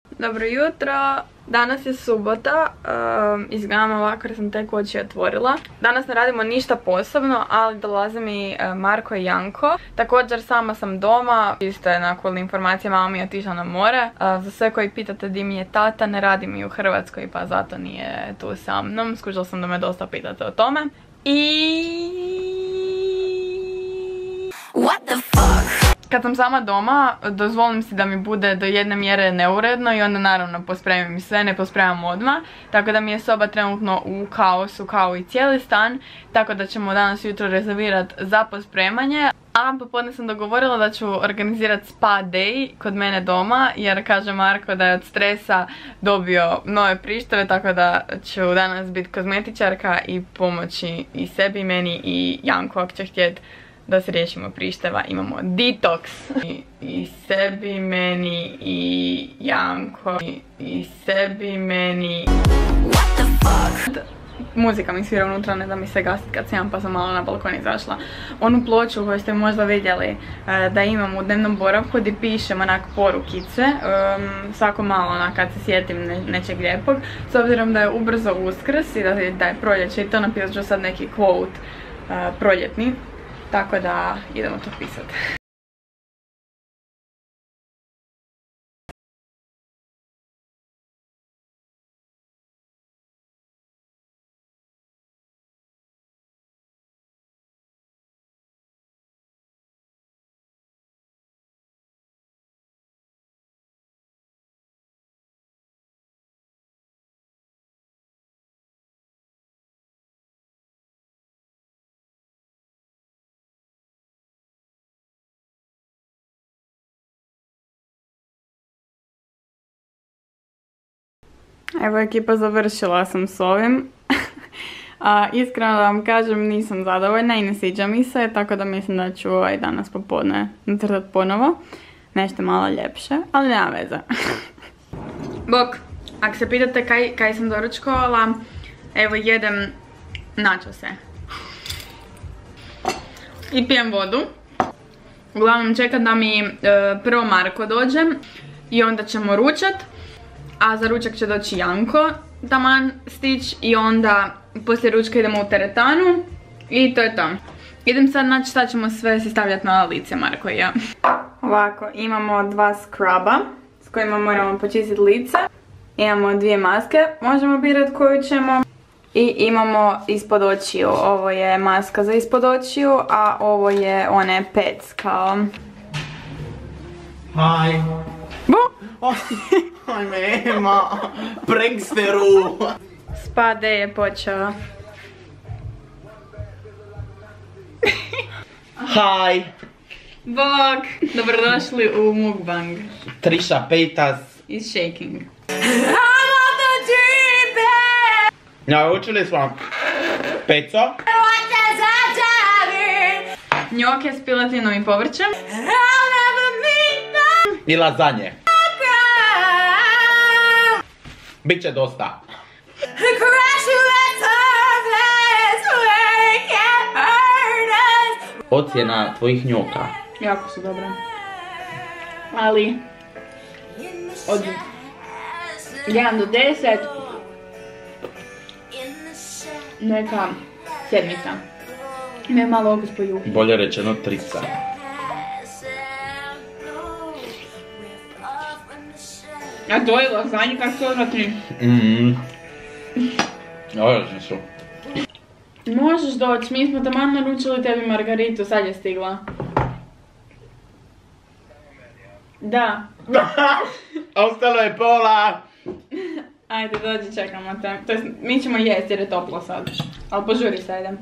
Dobro jutro, danas je subota, izgledam ovako jer sam tek oči otvorila. Danas ne radimo ništa posebno, ali dolaze mi Marko i Janko. Također sama sam doma, isto je nakon informacije mama mi je otišla na more. Za sve koji pitate di mi je tata, ne radi mi u Hrvatskoj pa zato nije tu sa mnom. Skužila sam da me dosta pitate o tome. What the fuck? Kad sam sama doma, dozvolim si da mi bude do jedne mjere neuredno i onda naravno pospremim i sve, ne pospremam odmah. Tako da mi je soba trenutno u kaosu kao i cijeli stan. Tako da ćemo danas jutro rezervirati za pospremanje. A popodne sam dogovorila da ću organizirati spa day kod mene doma. Jer kaže Marko da je od stresa dobio nove prištave. Tako da ću danas biti kozmetičarka i pomoći i sebi, meni i Janko ako će htjeti da se riješimo prištava. Imamo detox. I sebi, meni i Janko. I sebi, meni. What the fuck? Muzika mi svira unutra, ne da mi se gasi kad sam pa sam malo na balkon izašla. Onu ploču koju ste možda vidjeli da imam u dnevnom boravku gdje pišem onak porukice. Svako malo onak kad se sjetim nečeg lijepog. S obzirom da je ubrzo Uskrs i da je proljeće i to napisat ću sad neki quote proljetni. Tako da idemo to pisati. Evo ekipa, završila sam s ovim. Iskreno da vam kažem, nisam zadovoljna i ne sviđa mi se, tako da mislim da ću danas popodne nacrtati ponovo. Nešto malo ljepše, ali nema veze. Bok, ako se pitate kaj sam doručkovala, evo jedem načose. I pijem vodu. Uglavnom čekam da mi prvo Marko dođe i onda ćemo ručat. A za ručak će doći Janko, taman stić, i onda poslije ručka idemo u teretanu i to je to. Idem sad naći šta ćemo sve si stavljati na lice, Marko i ja. Ovako, imamo dva scruba s kojima moramo počistiti lice. Imamo dvije maske, možemo birati koju ćemo. I imamo ispod očiju, ovo je maska za ispod očiju, a ovo je one pec kao... Hi! Bu! Ajme, Ema, pranksteru! Spa day je počeo. Hi! Bog! Dobrodošli u mukbang. Trisha Paytas Is shaking. Naučili smo peco, Njoke s piletinom i povrćem. i lazanje. Biće dosta. Ocjena tvojih njoka. Jako su dobre. Ali od 1 do 10 neka 7. Ima malo okus po juhu. Bolje rečeno 3. A to je lazanje kako se odvratni. Odlični su. Možeš doći, mi smo taman naručili tebi margaritu, sad je stigla. Da. Ostalo je pola. Ajde, dođi, čekamo te. To jest, mi ćemo jesti jer je toplo sad. Ali požuri se, idem.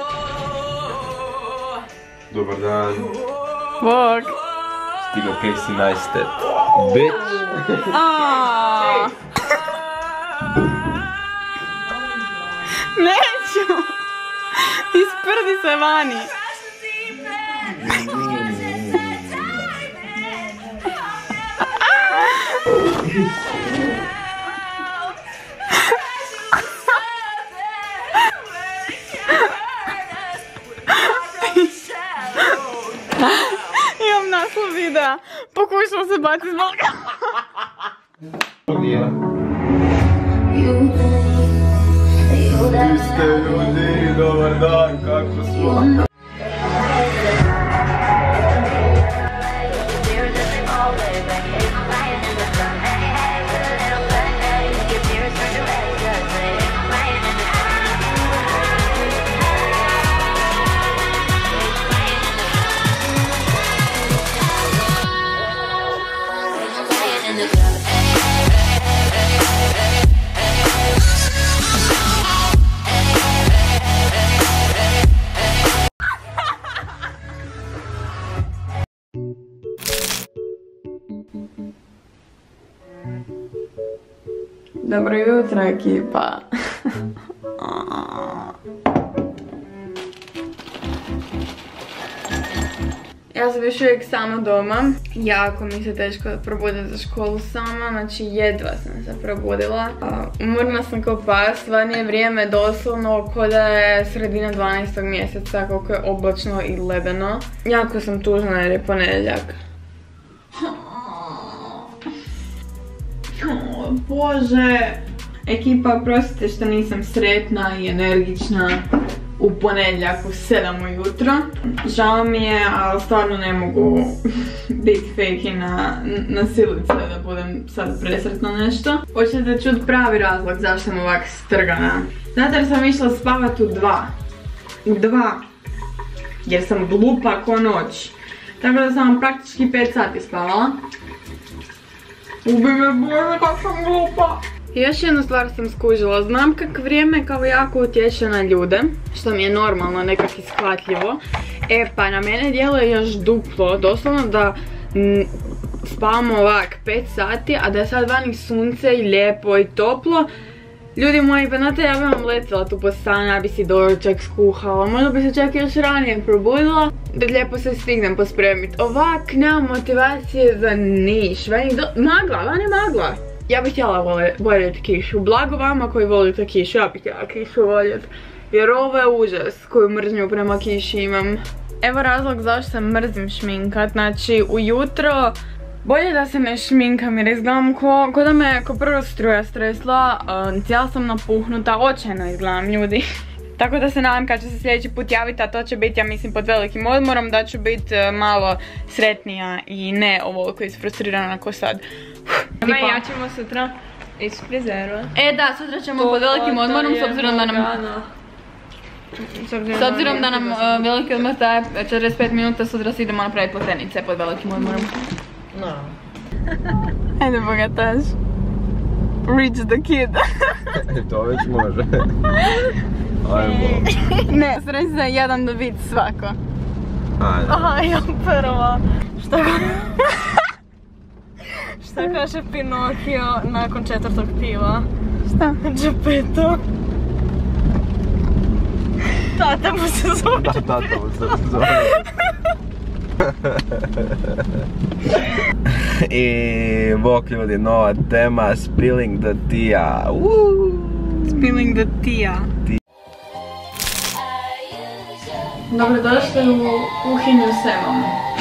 Dobar dan. Bog. Stigo Casey Neistat. Bitch. Neću! Isprdi se vani! Imam naslov videa. Pokušala se baciti s balkona. Vi ste ljudi, dobar dan, kako smo? Dobro jutro, ekipa. Ja sam još uvijek sama doma. Jako mi se teško probuditi za školu sama, znači jedva sam se probudila. Umorna sam kao pas, stvarno je vrijeme doslovno ko da je sredina 12. mjeseca, koliko je oblačno i ledeno. Jako sam tužna jer je ponedjeljak. Bože, ekipa, prostite što nisam sretna i energična u ponedjeljak u 7 ujutro. Žao mi je, ali stvarno ne mogu biti fake na silice da budem sad presretna nešto. Hoćete čuti pravi razlog zašto sam ovak strgana. Zato jer sam išla spavat u 2. U 2. Jer sam glupa ko noć. Tako da sam praktički 5 sati spavala. Ubi me Bože, kako sam glupa. I još jednu stvar sam skužila, znam kak vrijeme kao jako utječe na ljude, što mi je normalno, nekak ishvatljivo. Pa na mene djeluje još duplo, doslovno da spavamo ovak 5 sati, a da je sad vani sunce i lijepo i toplo. Ljudi moji, pa znate, ja bi vam letila tu po stanu, ja bi si doručak skuhala, možda bi se čak još ranije probudila, da lijepo se stignem pospremit. Ovak, nemam motivacije za niš, magla, van je magla. Ja bih htjela voljeti kišu, blago vama koji volite kišu, ja bih htjela kišu voljeti. Jer ovo je užas koju mržnju prema kiši imam. Evo razlog zašto se mrzim šminkat, znači ujutro bolje da se ne šminkam jer izgledam ko da me ko prvo struja stresla, cijela sam napuhnuta, očajno izgledam ljudi. Tako da se nadam kad ću se sljedeći put javiti, a to će biti, ja mislim, pod velikim odmorom, da ću biti malo sretnija i ne ovoliko isfrustrirana ko sad. Ma ja ćemo sutra iz frizera. Da, sutra ćemo pod velikim odmorom, s obzirom da nam veliki odmor traje 45 minuta, sutra si idemo napraviti platenice pod velikim odmorom. No. Ajde bogataš. Reach the kid. To već može. Ajmo. Ne, sreći se jedan da vidi svako. Ajde. Aj, prva. Šta kaže Pinokio nakon 4. piva? Šta? Geppetto. Tata mu se zove. Da, tata mu se zove. I bok ljudi, nova tema, spilling the tea. Spilling the tea. Dobrodošli u kuhinju s Emom.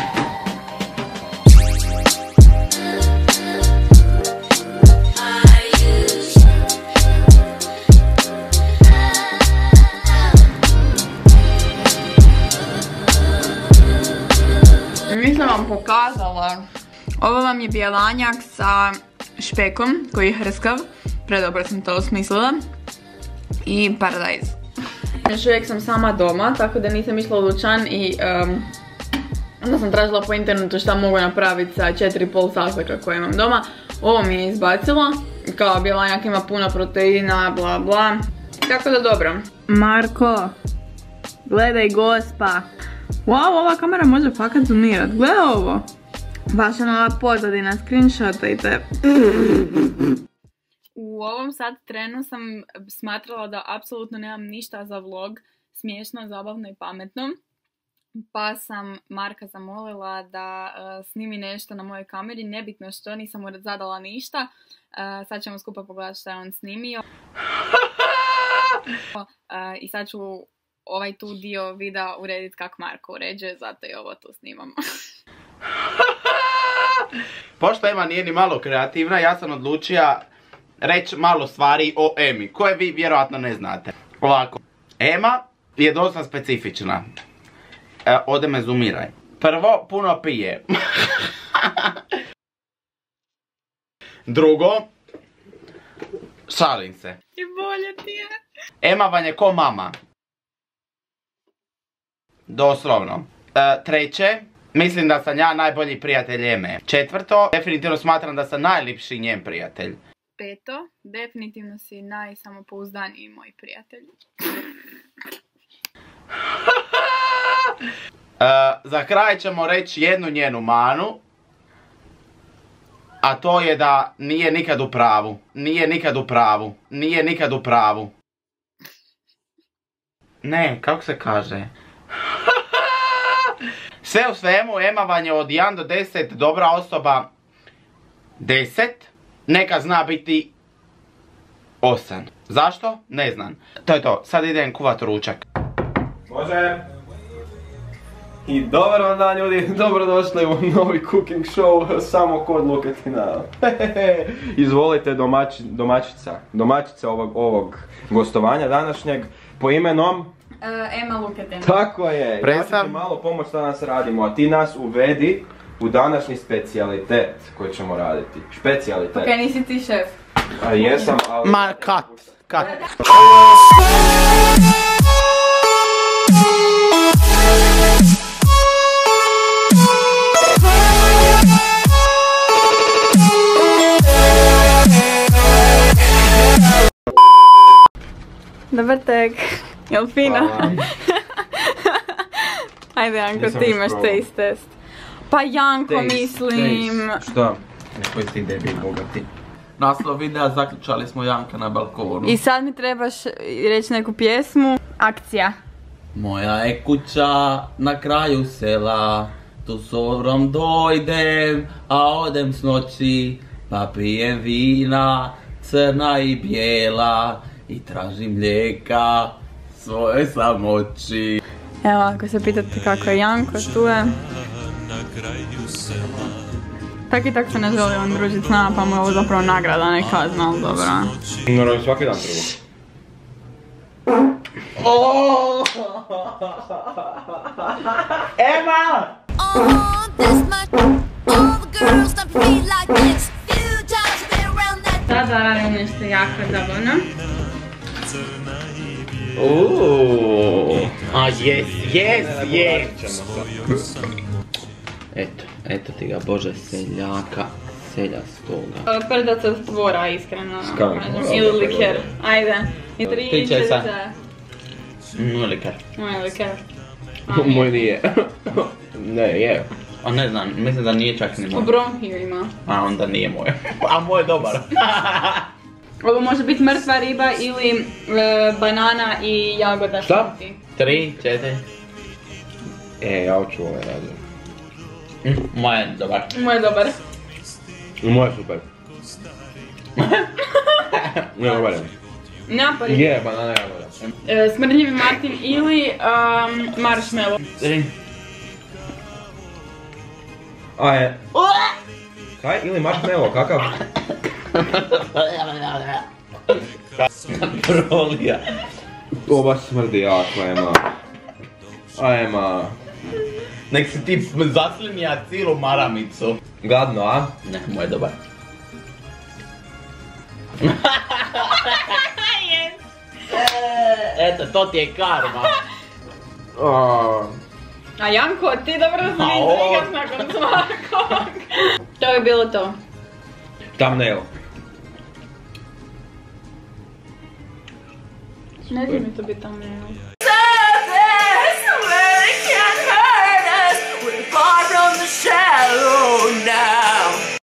Nisam vam pokazala. Ovo vam je bjelanjak sa špekom koji je hrskav. Predobro sam to osmislila. I paradajz. Još uvijek sam sama doma, tako da nisam išla u dućan i onda sam tražila po internetu šta mogu napraviti sa 4,5 sastojka koje imam doma. Ovo mi je izbacilo. Kao bjelanjak ima puno proteina, bla bla. Tako da dobro. Marko, gledaj gospa. Wow, ova kamera može fakat zoomirat. Gledaj ovo. Vaša nova pozadina, screenshotajte. U ovom sad trenu sam smatrala da apsolutno nemam ništa za vlog smiješno, zabavno i pametno. Pa sam Marka zamolila da snimi nešto na mojoj kameri, nebitno što, nisam mu zadala ništa. Sad ćemo skupa pogledati što je on snimio. I sad ću ovaj tu dio videa urediti kako Marko uređuje, zato i ovo tu snimam. Pošto Ema nije ni malo kreativna, ja sam odlučio reći malo stvari o Emi, koje vi vjerojatno ne znate. Ovako, Ema je dosta specifična. Ode me zoomiraj. Prvo, puno pije. Drugo, šalim se. I bolje ti je. Ema vam je ko mama. Doslovno. Treće, mislim da sam ja najbolji prijatelj Eme. Četvrto, definitivno smatram da sam najljepši njen prijatelj. Peto, definitivno si najsamopouzdaniji moj prijatelj. Za kraj ćemo reći jednu njenu manu. A to je da nije nikad u pravu. Nije nikad u pravu. Nije nikad u pravu. Ne, kako se kaže? Sve u svemu, Ema vam je od 1 do 10 dobra osoba 10. Neka zna biti 8. Zašto? Ne znam. To je to. Sad idem kuvat ručak. Može. I dobar vam dan ljudi, dobrodošli u novi cooking show samo kod Luketina. Izvolite domaćica ovog gostovanja današnjeg po imenom... Ema Luketin. Tako je, Predstav... ja ću ti malo pomoć šta nas radimo, a ti nas uvedi u današnji specijalitet koji ćemo raditi. Specijalitet. Ok, nisi ti šef. A jesam, ali... Ma, cut. Dobar tek. Jel fina? Hvala. Ajde Janko, Nisam ti još imaš probao. taste test. Pa Janko, mislim... Šta? Koji ti debil bogati. Naslov videa zaključali smo Janka na balkonu. I sad mi trebaš reći neku pjesmu. Akcija. Moja je kuća na kraju sela, tu zorom dojdem, a odem s noći, pa pijem vina, crna i bijela, i tražim mlijeka svoje samoći. Evo, ako se pitate kako je Janko, tu je. Tak i tak se ne želi on družiti s nama, pa mu je ovo zapravo nagrada, ne kazna, ali dobro. Naravno, svaki dan treba. Ema! Sada radim nešto jako zabavno. A yes. Eto ti ga, Bože, seljaka, seljastoga. Prdac od tvora, iskreno. Skam. Ili liker. Ajde. I 3, Ti će 4. sad. Likar. Moj liker. Moj nije. Ne, je. A ne znam, mislim da nije čak ni U moj. bronhiju ima. A onda nije moj. A moj je dobar. Ovo može biti mrtva riba ili banana i jagoda. Šta? šuti. 3, 4. Ja hoću ovaj radio. Moj je dobar. Moj je dobar. Moj je super. Ne, dobar je. Napari. Je, banana jagoda. Smrdljivi Martin ili marshmallow. 3. A je. Kaj? Ili marshmallow, kakav? Prolija. To baš smrdi jako, Ema. Ema. Nek si ti zaslinija cijelu maramicu. Gadno, a? Ne, moj je dobar. Eto, to ti je karma. A Janko, ti dobro izligaš nakon svakog. To je bilo to. Thumbnail. Ne znam mi to biti thumbnail.